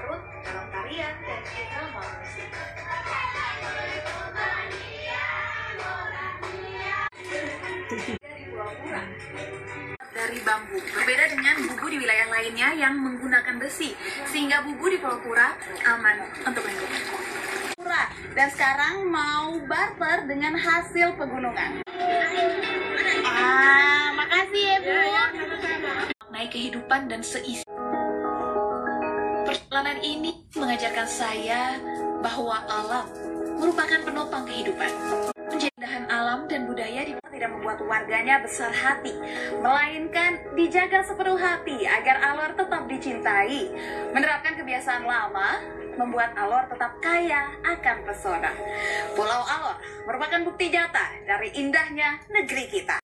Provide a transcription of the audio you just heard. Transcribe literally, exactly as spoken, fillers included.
larut dalam tarian dan irama musik. Dari Pulau Pura dari bambu, berbeda dengan bubu di wilayah lainnya yang menggunakan besi, sehingga bubu di Pulau Pura aman untuk lingkungan. Pura, dan sekarang mau barter dengan hasil pegunungan. Ah, makasih ya Bu. Naik kehidupan dan seisi. Perjalanan ini mengajarkan saya bahwa alam merupakan penopang kehidupan. Keindahan alam dan budaya tidak membuat warganya besar hati, melainkan dijaga sepenuh hati agar Alor tetap dicintai. Menerapkan kebiasaan lama membuat Alor tetap kaya akan pesona. Pulau Alor merupakan bukti nyata dari indahnya negeri kita.